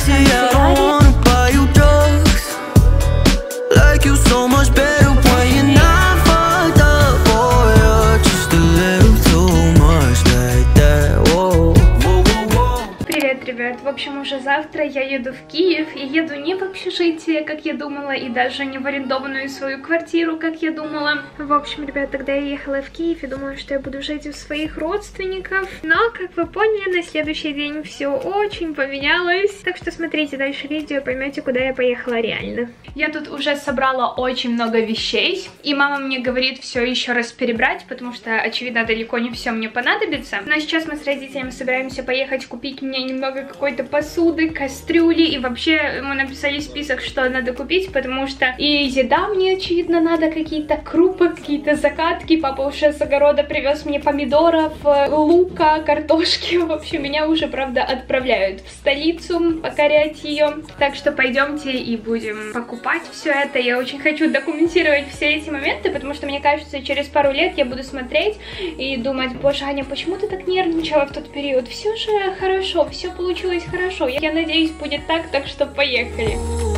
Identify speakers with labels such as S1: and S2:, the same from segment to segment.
S1: В общем, уже завтра я еду в Киев, и еду не в общежитие, как я думала, и даже не в арендованную свою квартиру, как я думала. В общем, ребят, тогда я ехала в Киев и думала, что я буду жить у своих родственников, но, как вы поняли, на следующий день все очень поменялось, так что смотрите дальше видео, поймете, куда я поехала реально. Я тут уже собрала очень много вещей, и мама мне говорит все еще раз перебрать, потому что, очевидно, далеко не все мне понадобится, но сейчас мы с родителями собираемся поехать купить мне немного какой-то посуды, кастрюли, и вообще мы написали список, что надо купить, потому что и еда мне, очевидно, надо, какие-то крупы, какие-то закатки. Папа уже с огорода привез мне помидоров, лука, картошки. В общем, меня уже, правда, отправляют в столицу покорять ее. Так что пойдемте и будем покупать все это. Я очень хочу документировать все эти моменты, потому что мне кажется, через пару лет я буду смотреть и думать: боже, Аня, почему ты так нервничала в тот период? Все же хорошо, все получилось хорошо. Я надеюсь, будет так что поехали.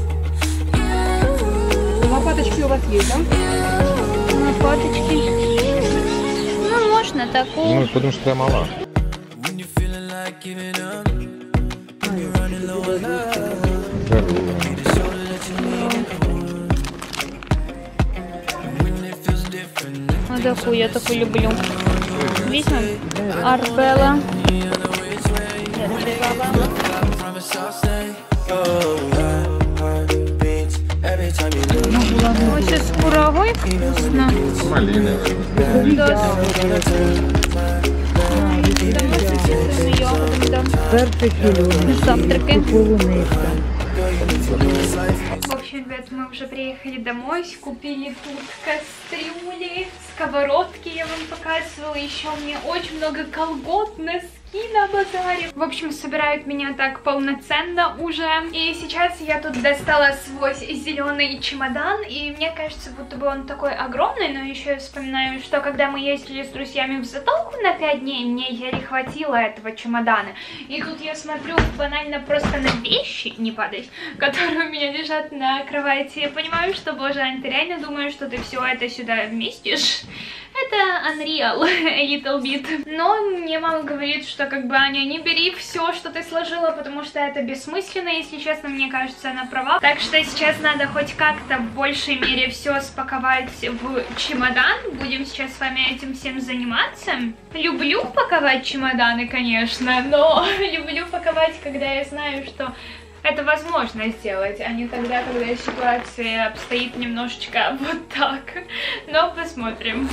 S2: Лопаточки у вас есть, да?
S1: Лопаточки. Ну, можно такую.
S3: Ну, потому что я мала.
S1: Вот такую, я такую люблю. Видите? Арбелла. Вот сейчас с курагой вкусно.
S3: Малиновый.
S1: Да. Завтракаем. В общем, ребят, мы уже приехали домой, купили тут кастрюли, сковородки, я вам показывала, еще у меня очень много колгот, носки на базаре. В общем, собирают меня так полноценно уже. И сейчас я тут достала свой зеленый чемодан, и мне кажется, будто бы он такой огромный, но еще я вспоминаю, что когда мы ездили с друзьями в Затолку на 5 дней, мне еле хватило этого чемодана. И тут я смотрю банально просто на вещи, не падай, которые у меня лежат на кровати. Я понимаю, что, боже, Ань, ты реально думаешь, что ты все это сюда вместишь? Это unreal, a little bit. Но мне мама говорит, что как бы, Аня, не бери все, что ты сложила, потому что это бессмысленно, если честно, мне кажется, она права. Так что сейчас надо хоть как-то в большей мере все спаковать в чемодан. Будем сейчас с вами этим всем заниматься. Люблю паковать чемоданы, конечно, но люблю паковать, когда я знаю, что это возможно сделать, а не тогда, когда ситуация обстоит немножечко вот так. Но посмотрим.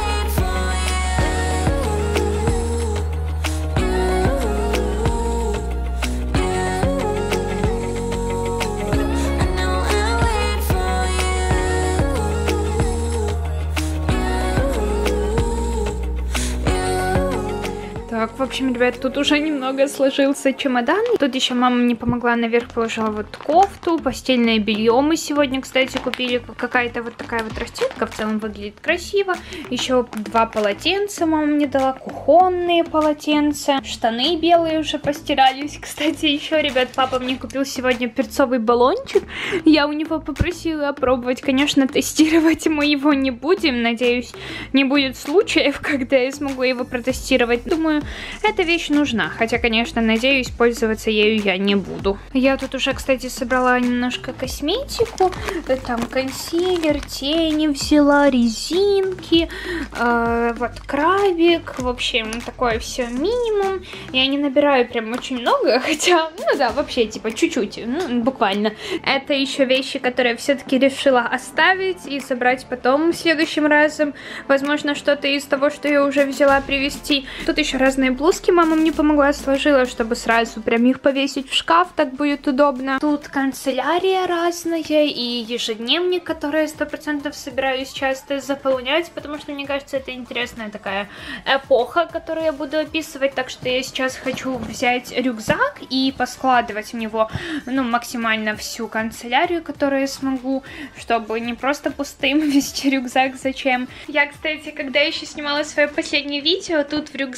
S1: Так, в общем, ребят, тут уже немного сложился чемодан. Тут еще мама мне помогла, наверх положила вот кофту, постельное белье мы сегодня, кстати, купили. Какая-то вот такая вот расцветка, в целом выглядит красиво. Еще 2 полотенца мама мне дала, кухонные полотенца. Штаны белые уже постирались. Кстати, еще, ребят, папа мне купил сегодня перцовый баллончик. Я у него попросила опробовать. Конечно, тестировать мы его не будем. Надеюсь, не будет случаев, когда я смогу его протестировать. Думаю, эта вещь нужна, хотя, конечно, надеюсь, пользоваться ею я не буду. Я тут уже, кстати, собрала немножко косметику. Там консилер, тени взяла, резинки, вот крабик. В общем, такое все минимум. Я не набираю прям очень много, хотя, ну да, вообще, типа, чуть-чуть, ну, буквально. Это еще вещи, которые все-таки решила оставить и собрать потом следующим разом. Возможно, что-то из того, что я уже взяла, привезти. Тут еще разные блузки мама мне помогла, сложила, чтобы сразу прям их повесить в шкаф, так будет удобно. Тут канцелярия разная и ежедневник, который я 100% собираюсь часто заполнять, потому что, мне кажется, это интересная такая эпоха, которую я буду описывать, так что я сейчас хочу взять рюкзак и поскладывать в него, ну, максимально всю канцелярию, которую я смогу, чтобы не просто пустым вести рюкзак, зачем. Я, кстати, когда еще снимала свое последнее видео, тут в рюкзак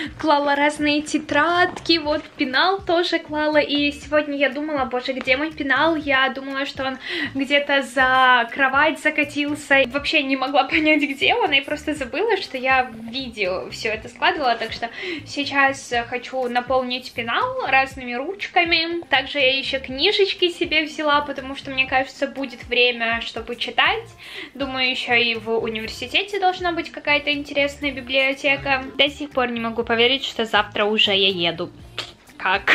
S1: клала разные тетрадки, вот пенал тоже клала, и сегодня я думала, боже, где мой пенал? Я думала, что он где-то за кровать закатился, вообще не могла понять, где он, и просто забыла, что я в видео все это складывала, так что сейчас хочу наполнить пенал разными ручками. Также я еще книжечки себе взяла, потому что, мне кажется, будет время, чтобы читать. Думаю, еще и в университете должна быть какая-то интересная библиотека. До сих пор не могу поверить, что завтра уже я еду. Как?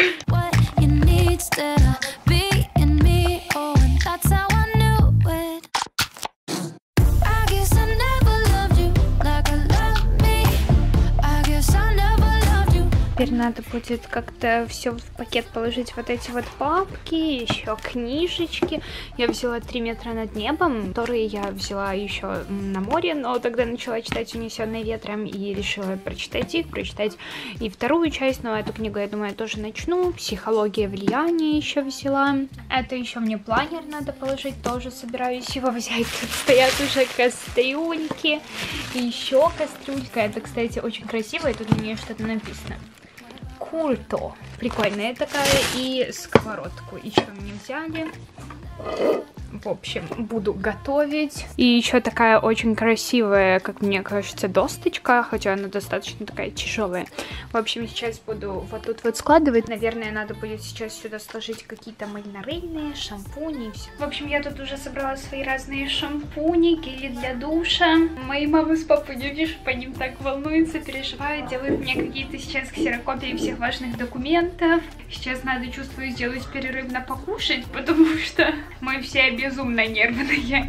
S1: Теперь надо будет как-то все в пакет положить, вот эти вот папки, еще книжечки. Я взяла 3 метра над небом, которые я взяла еще на море, но тогда начала читать «Унесенные ветром» и решила прочитать их, прочитать и вторую часть, но эту книгу, я думаю, я тоже начну. «Психология влияния» еще взяла. Это еще мне планер надо положить, тоже собираюсь его взять. Тут стоят уже кастрюльки, и еще кастрюлька. Это, кстати, очень красиво, и тут на нее что-то написано. Культо. Прикольная такая. И сковородку еще мне взяли. В общем, буду готовить. И еще такая очень красивая, как мне кажется, досточка, хотя она достаточно такая тяжелая. В общем, сейчас буду вот тут вот складывать. Наверное, надо будет сейчас сюда сложить какие-то мыльно-рыльные, шампуни и все. В общем, я тут уже собрала свои разные шампуни, гели для душа. Мои мама с папой, не вижу, по ним так волнуются, переживают, делают мне какие-то сейчас ксерокопии всех важных документов. Сейчас надо, чувствую, сделать перерыв на покушать, потому что мы все безумно нервные.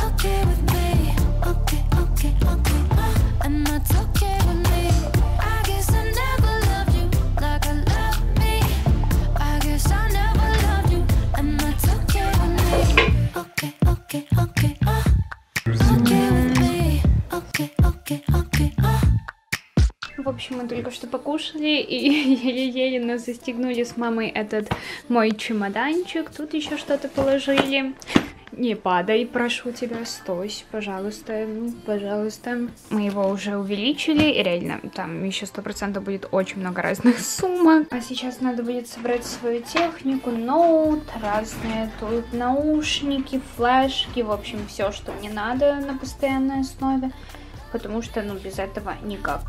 S1: В общем, мы только что покушали и еле-еле нас застегнули с мамой этот мой чемоданчик. Тут еще что-то положили. Не падай, прошу тебя, стой, пожалуйста, пожалуйста. Мы его уже увеличили, и реально, там еще 100% будет очень много разных сумок. А сейчас надо будет собрать свою технику, ноут, разные тут наушники, флешки, в общем, все, что мне надо на постоянной основе, потому что, ну, без этого никак.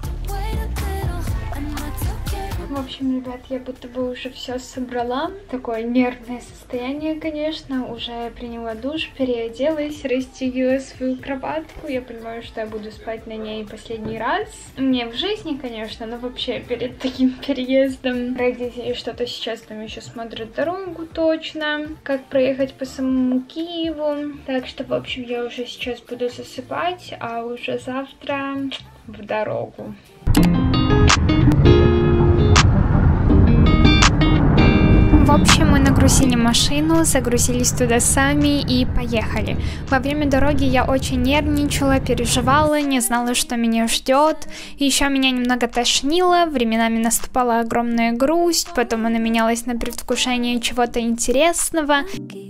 S1: В общем, ребят, я будто бы уже все собрала. Такое нервное состояние, конечно. Уже приняла душ, переоделась, расстелила свою кроватку. Я понимаю, что я буду спать на ней последний раз. Не в жизни, конечно, но вообще перед таким переездом. Родители что-то сейчас там еще смотрят дорогу точно, как проехать по самому Киеву. Так что, в общем, я уже сейчас буду засыпать, а уже завтра в дорогу. В общем, мы нагрузили машину, загрузились туда сами и поехали. Во время дороги я очень нервничала, переживала, не знала, что меня ждет. Еще меня немного тошнило, временами наступала огромная грусть, потом она менялась на предвкушение чего-то интересного.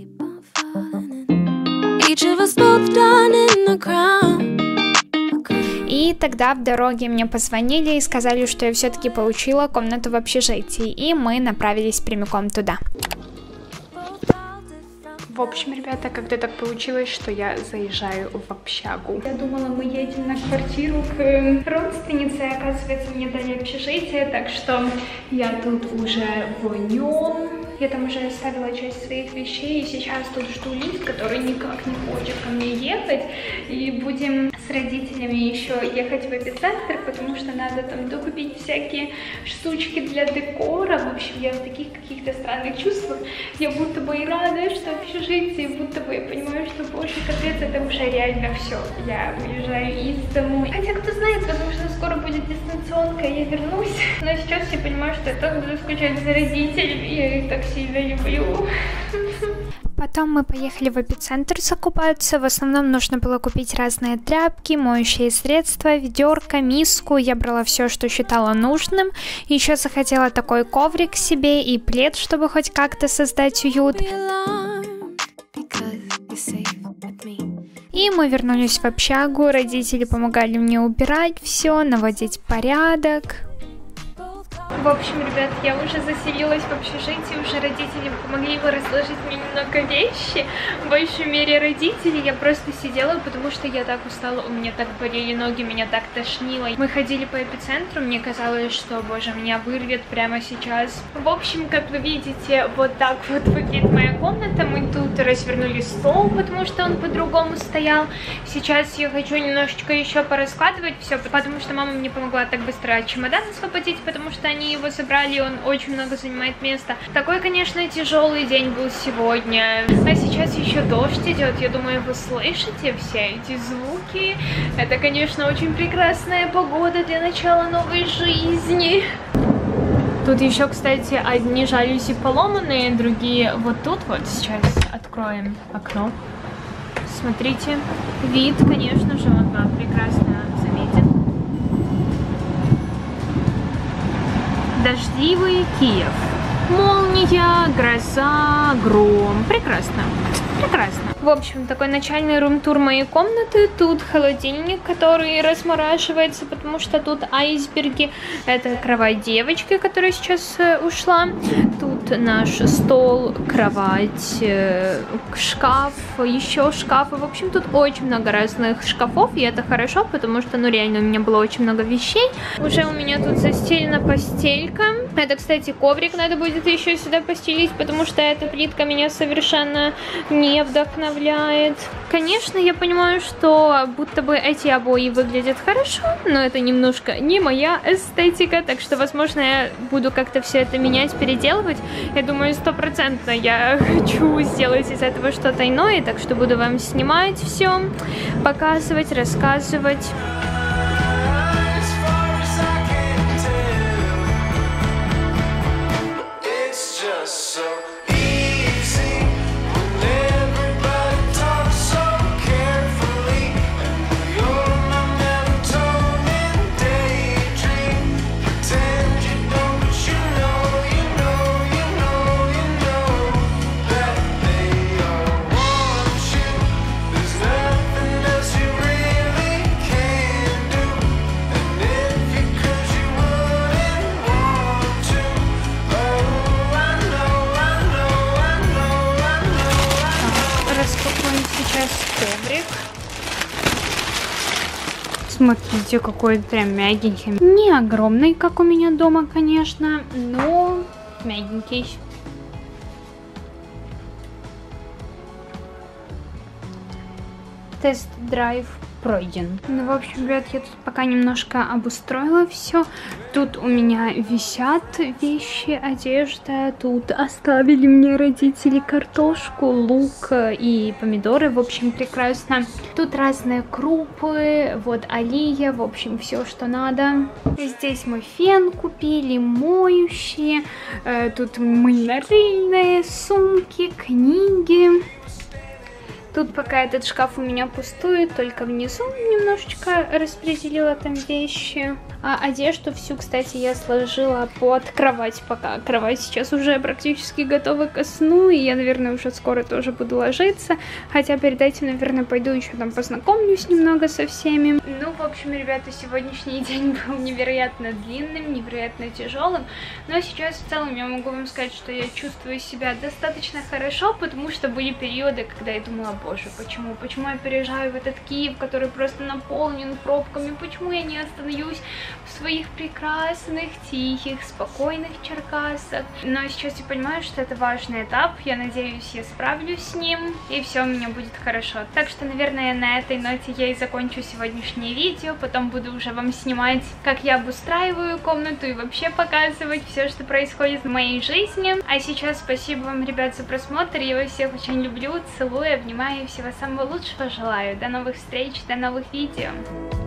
S1: И тогда в дороге мне позвонили и сказали, что я все-таки получила комнату в общежитии, и мы направились прямиком туда. В общем, ребята, когда так получилось, что я заезжаю в общагу. Я думала, мы едем на квартиру к родственнице, оказывается, мне дали общежитие, так что я тут уже в нем. Я там уже оставила часть своих вещей, и сейчас тут жду Лиз, который никак не хочет ко мне ехать. И будем с родителями еще ехать в эпицентр, потому что надо там докупить всякие штучки для декора. В общем, я в таких каких-то странных чувствах. Я будто бы и рада, что общежитие, будто бы я понимаю, что, боже, капец, это уже реально все. Я уезжаю из дому. Хотя, кто знает, потому что скоро будет дистанционка, и я вернусь. Но сейчас я понимаю, что я тоже буду скучать за родителями, я их так сильно люблю. Потом мы поехали в эпицентр закупаться. В основном нужно было купить разные тряпки, моющие средства, ведерко, миску. Я брала все, что считала нужным. Еще захотела такой коврик себе и плед, чтобы хоть как-то создать уют. И мы вернулись в общагу. Родители помогали мне убирать все, наводить порядок. В общем, ребят, я уже заселилась в общежитие, уже родители помогли его разложить мне немного вещи. В большей мере родители. Я просто сидела, потому что я так устала, у меня так болели ноги, меня так тошнило. Мы ходили по эпицентру, мне казалось, что, боже, меня вырвет прямо сейчас. В общем, как вы видите, вот так вот выглядит моя комната. Мы тут развернули стол, потому что он по-другому стоял. Сейчас я хочу немножечко еще пораскладывать все, потому что мама мне помогла так быстро чемодан освободить, потому что они его собрали, он очень много занимает места. Такой, конечно, тяжелый день был сегодня. А сейчас еще дождь идет. Я думаю, вы слышите все эти звуки. Это, конечно, очень прекрасная погода для начала новой жизни. Тут еще, кстати, одни жалюзи поломанные, другие вот тут вот. Сейчас откроем окно. Смотрите, вид, конечно же, вот вам прекрасно заметен. Дождливый Киев. Молния, гроза, гром. Прекрасно. Прекрасно. В общем, такой начальный рум-тур моей комнаты. Тут холодильник, который размораживается, потому что тут айсберги. Это кровать девочки, которая сейчас ушла. Тут наш стол, кровать, шкаф, еще шкафы. В общем, тут очень много разных шкафов, и это хорошо, потому что, ну, реально, у меня было очень много вещей. Уже у меня тут застелена постелька. Это, кстати, коврик надо будет еще сюда постелить, потому что эта плитка меня совершенно не вдохновляет. Конечно, я понимаю, что будто бы эти обои выглядят хорошо, но это немножко не моя эстетика, так что, возможно, я буду как-то все это менять, переделывать. Я думаю, 100% я хочу сделать из этого что-то иное, так что буду вам снимать все, показывать, рассказывать. Смотрите, какой прям мягенький. Не огромный, как у меня дома, конечно, но мягенький. Тест-драйв пройден. Ну, в общем, ребят, я тут пока немножко обустроила все. Тут у меня висят вещи, одежда. Тут оставили мне родители картошку, лук и помидоры. В общем, прекрасно. Тут разные крупы, вот алия, в общем, все, что надо. Здесь мы фен купили, моющие. Тут мыльно-рыльные, сумки, книги. Тут пока этот шкаф у меня пустует, только внизу немножечко распределила там вещи. А одежду всю, кстати, я сложила под кровать пока. Кровать сейчас уже практически готова ко сну, и я, наверное, уже скоро тоже буду ложиться. Хотя перед этим, наверное, пойду еще там познакомлюсь немного со всеми. Ну, в общем, ребята, сегодняшний день был невероятно длинным, невероятно тяжелым. Но сейчас в целом я могу вам сказать, что я чувствую себя достаточно хорошо, потому что были периоды, когда я думала, боже, почему я переезжаю в этот Киев, который просто наполнен пробками, почему я не остановлюсь в своих прекрасных, тихих, спокойных Черкасах. Но сейчас я понимаю, что это важный этап, я надеюсь, я справлюсь с ним, и все у меня будет хорошо. Так что, наверное, на этой ноте я и закончу сегодняшнее видео, потом буду уже вам снимать, как я обустраиваю комнату и вообще показывать все, что происходит в моей жизни. А сейчас спасибо вам, ребят, за просмотр, я вас всех очень люблю, целую, обнимаю, всего самого лучшего желаю. До новых встреч, до новых видео.